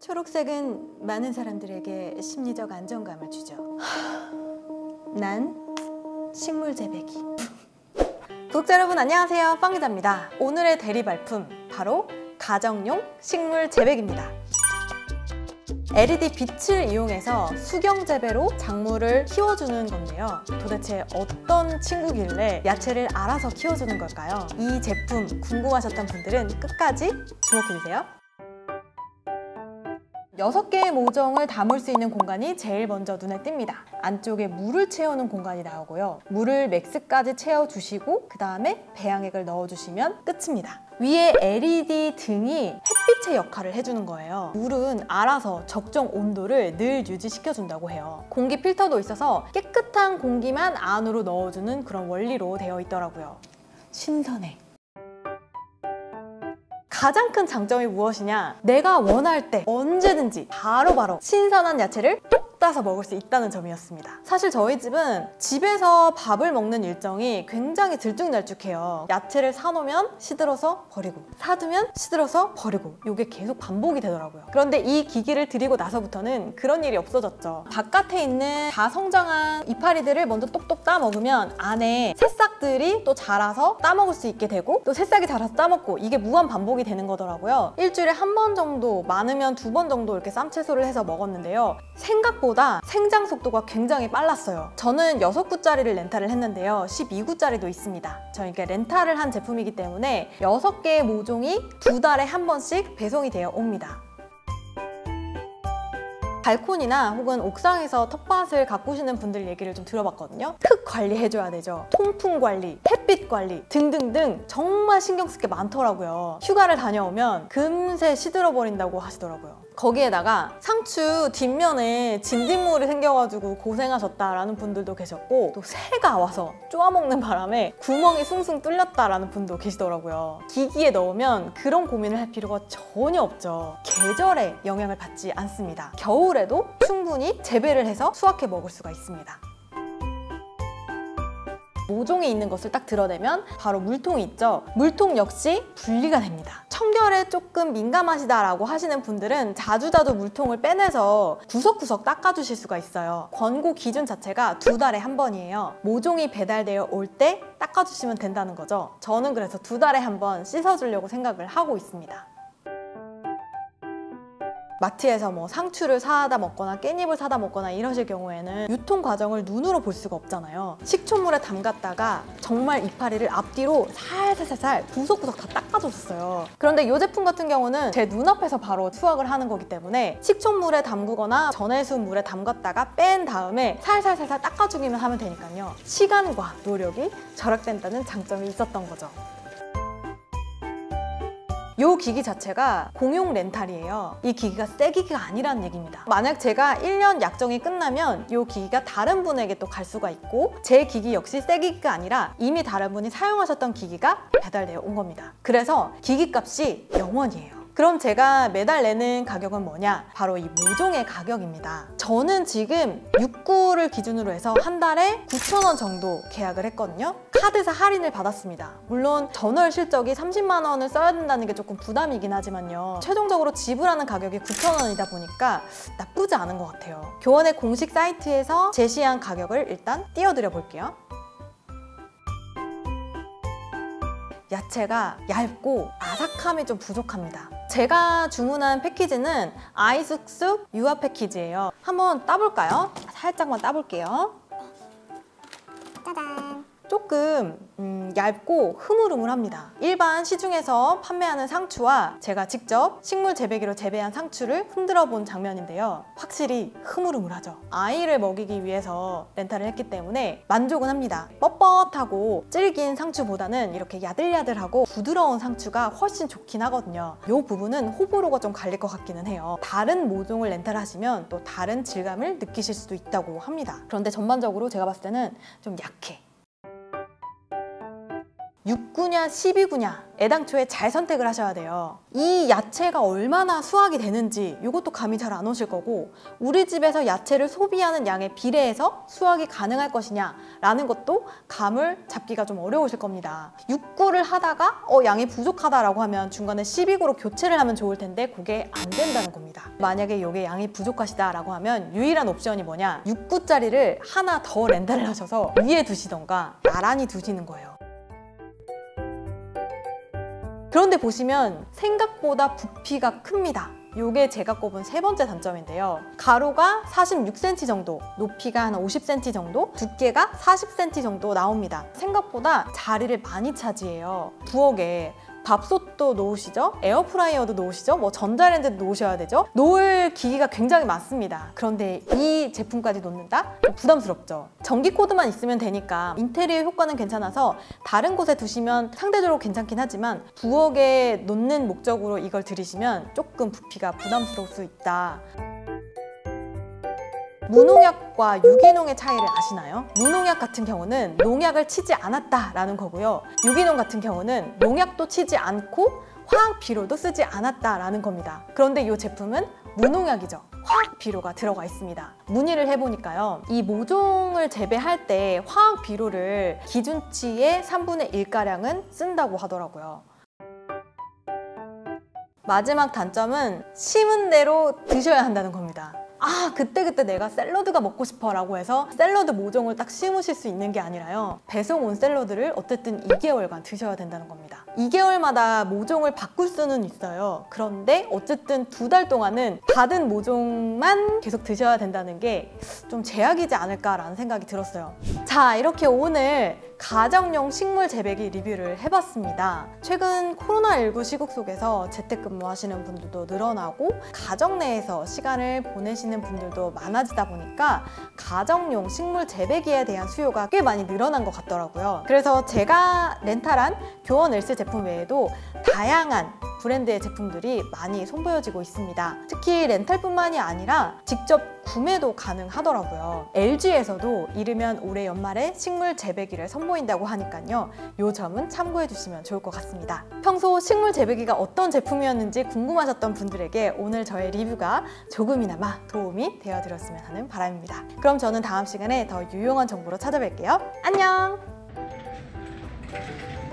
초록색은 많은 사람들에게 심리적 안정감을 주죠. 난 식물 재배기. 구독자 여러분 안녕하세요, 빵기자입니다. 오늘의 대리 발품 바로 가정용 식물 재배기입니다. LED 빛을 이용해서 수경 재배로 작물을 키워주는 건데요. 도대체 어떤 친구길래 야채를 알아서 키워주는 걸까요? 이 제품 궁금하셨던 분들은 끝까지 주목해주세요. 6개의 모종을 담을 수 있는 공간이 제일 먼저 눈에 띈니다. 안쪽에 물을 채우는 공간이 나오고요. 물을 맥스까지 채워주시고 그 다음에 배양액을 넣어주시면 끝입니다. 위에 LED 등이 햇빛의 역할을 해주는 거예요. 물은 알아서 적정 온도를 늘 유지시켜준다고 해요. 공기 필터도 있어서 깨끗한 공기만 안으로 넣어주는 그런 원리로 되어 있더라고요. 신선해. 가장 큰 장점이 무엇이냐? 내가 원할 때 언제든지 바로바로 신선한 야채를 뚝 따서 먹을 수 있다는 점이었습니다. 사실 저희 집은 집에서 밥을 먹는 일정이 굉장히 들쭉날쭉해요. 야채를 사놓으면 시들어서 버리고, 사두면 시들어서 버리고, 이게 계속 반복이 되더라고요. 그런데 이 기기를 들이고 나서부터는 그런 일이 없어졌죠. 바깥에 있는 다 성장한 이파리들을 먼저 똑똑 따 먹으면 안에 새싹들이 또 자라서 따 먹을 수 있게 되고, 또 새싹이 자라서 따 먹고, 이게 무한 반복이 되는 거더라고요. 일주일에 한 번 정도, 많으면 2번 정도 이렇게 쌈채소를 해서 먹었는데요. 생각보다 생장 속도가 굉장히 빨랐어요. 저는 6구짜리를 렌탈을 했는데요. 12구짜리도 있습니다. 저희가 렌탈을 한 제품이기 때문에 6개의 모종이 2달에 한 번씩 배송이 되어 옵니다. 발코니나 혹은 옥상에서 텃밭을 가꾸시는 분들 얘기를 좀 들어봤거든요. 흙 관리해줘야 되죠. 통풍 관리, 햇빛 관리 등등등 정말 신경 쓸 게 많더라고요. 휴가를 다녀오면 금세 시들어버린다고 하시더라고요. 거기에다가 상추 뒷면에 진딧물이 생겨가지고 고생하셨다라는 분들도 계셨고, 또 새가 와서 쪼아먹는 바람에 구멍이 숭숭 뚫렸다라는 분도 계시더라고요. 기기에 넣으면 그런 고민을 할 필요가 전혀 없죠. 계절에 영향을 받지 않습니다. 겨울에도 충분히 재배를 해서 수확해 먹을 수가 있습니다. 모종이 있는 것을 딱 드러내면 바로 물통이 있죠. 물통 역시 분리가 됩니다. 청결에 조금 민감하시다 라고 하시는 분들은 자주자주 물통을 빼내서 구석구석 닦아주실 수가 있어요. 권고 기준 자체가 2달에 한 번이에요. 모종이 배달되어 올 때 닦아주시면 된다는 거죠. 저는 그래서 2달에 한 번 씻어주려고 생각을 하고 있습니다. 마트에서 뭐 상추를 사다 먹거나 깻잎을 사다 먹거나 이러실 경우에는 유통 과정을 눈으로 볼 수가 없잖아요. 식초물에 담갔다가 정말 이파리를 앞뒤로 살살살살 구석구석 다 닦아줬어요. 그런데 이 제품 같은 경우는 제 눈앞에서 바로 수확을 하는 거기 때문에 식초물에 담그거나 전해수 물에 담갔다가 뺀 다음에 살살살살 닦아주기만 하면 되니까요. 시간과 노력이 절약된다는 장점이 있었던 거죠. 이 기기 자체가 공용 렌탈이에요. 이 기기가 새 기기가 아니라는 얘기입니다. 만약 제가 1년 약정이 끝나면 이 기기가 다른 분에게 또 갈 수가 있고, 제 기기 역시 새 기기가 아니라 이미 다른 분이 사용하셨던 기기가 배달되어 온 겁니다. 그래서 기기 값이 0원이에요. 그럼 제가 매달 내는 가격은 뭐냐? 바로 이 모종의 가격입니다. 저는 지금 6구를 기준으로 해서 한 달에 9,000원 정도 계약을 했거든요. 카드사 할인을 받았습니다. 물론 전월 실적이 30만 원을 써야 된다는 게 조금 부담이긴 하지만요. 최종적으로 지불하는 가격이 9,000원이다 보니까 나쁘지 않은 것 같아요. 교원의 공식 사이트에서 제시한 가격을 일단 띄워드려 볼게요. 야채가 얇고 아삭함이 좀 부족합니다. 제가 주문한 패키지는 아이쑥쑥 유아 패키지예요. 한번 따볼까요? 살짝만 따볼게요. 짜잔! 조금 얇고 흐물흐물합니다. 일반 시중에서 판매하는 상추와 제가 직접 식물 재배기로 재배한 상추를 흔들어 본 장면인데요. 확실히 흐물흐물하죠. 아이를 먹이기 위해서 렌탈을 했기 때문에 만족은 합니다. 뻣뻣하고 질긴 상추보다는 이렇게 야들야들하고 부드러운 상추가 훨씬 좋긴 하거든요. 이 부분은 호불호가 좀 갈릴 것 같기는 해요. 다른 모종을 렌탈하시면 또 다른 질감을 느끼실 수도 있다고 합니다. 그런데 전반적으로 제가 봤을 때는 좀 약해. 6구냐 12구냐 애당초에 잘 선택을 하셔야 돼요. 이 야채가 얼마나 수확이 되는지 이것도 감이 잘 안 오실 거고, 우리 집에서 야채를 소비하는 양에 비례해서 수확이 가능할 것이냐 라는 것도 감을 잡기가 좀 어려우실 겁니다. 6구를 하다가 양이 부족하다라고 하면 중간에 12구로 교체를 하면 좋을 텐데 그게 안 된다는 겁니다. 만약에 이게 양이 부족하시다라고 하면 유일한 옵션이 뭐냐, 6구짜리를 하나 더 렌탈을 하셔서 위에 두시던가 나란히 두시는 거예요. 그런데 보시면 생각보다 부피가 큽니다. 요게 제가 꼽은 세 번째 단점인데요. 가로가 46cm 정도, 높이가 한 50cm 정도, 두께가 40cm 정도 나옵니다. 생각보다 자리를 많이 차지해요. 부엌에 밥솥도 놓으시죠? 에어프라이어도 놓으시죠? 뭐 전자레인지도 놓으셔야 되죠? 놓을 기기가 굉장히 많습니다. 그런데 이 제품까지 놓는다? 부담스럽죠? 전기 코드만 있으면 되니까 인테리어 효과는 괜찮아서 다른 곳에 두시면 상대적으로 괜찮긴 하지만 부엌에 놓는 목적으로 이걸 들이시면 조금 부피가 부담스러울 수 있다. 무농약과 유기농의 차이를 아시나요? 무농약 같은 경우는 농약을 치지 않았다라는 거고요. 유기농 같은 경우는 농약도 치지 않고 화학 비료도 쓰지 않았다라는 겁니다. 그런데 이 제품은 무농약이죠. 화학 비료가 들어가 있습니다. 문의를 해보니까요, 이 모종을 재배할 때 화학 비료를 기준치의 3분의 1가량은 쓴다고 하더라고요. 마지막 단점은 심은 대로 드셔야 한다는 겁니다. 그때그때 내가 샐러드가 먹고 싶어 라고 해서 샐러드 모종을 딱 심으실 수 있는 게 아니라요, 배송 온 샐러드를 어쨌든 2개월간 드셔야 된다는 겁니다. 2개월마다 모종을 바꿀 수는 있어요. 그런데 어쨌든 2달 동안은 받은 모종만 계속 드셔야 된다는 게 좀 제약이지 않을까라는 생각이 들었어요. 자, 이렇게 오늘 가정용 식물 재배기 리뷰를 해봤습니다. 최근 코로나19 시국 속에서 재택근무 하시는 분들도 늘어나고 가정 내에서 시간을 보내시는 분들도 많아지다 보니까 가정용 식물 재배기에 대한 수요가 꽤 많이 늘어난 것 같더라고요. 그래서 제가 렌탈한 교원 엘스 제품 외에도 다양한 브랜드의 제품들이 많이 선보여지고 있습니다. 특히 렌탈뿐만이 아니라 직접 구매도 가능하더라고요. LG에서도 이르면 올해 연말에 식물 재배기를 선보인다고 하니까요, 이 점은 참고해 주시면 좋을 것 같습니다. 평소 식물 재배기가 어떤 제품이었는지 궁금하셨던 분들에게 오늘 저의 리뷰가 조금이나마 도움이 되어드렸으면 하는 바람입니다. 그럼 저는 다음 시간에 더 유용한 정보로 찾아뵐게요. 안녕!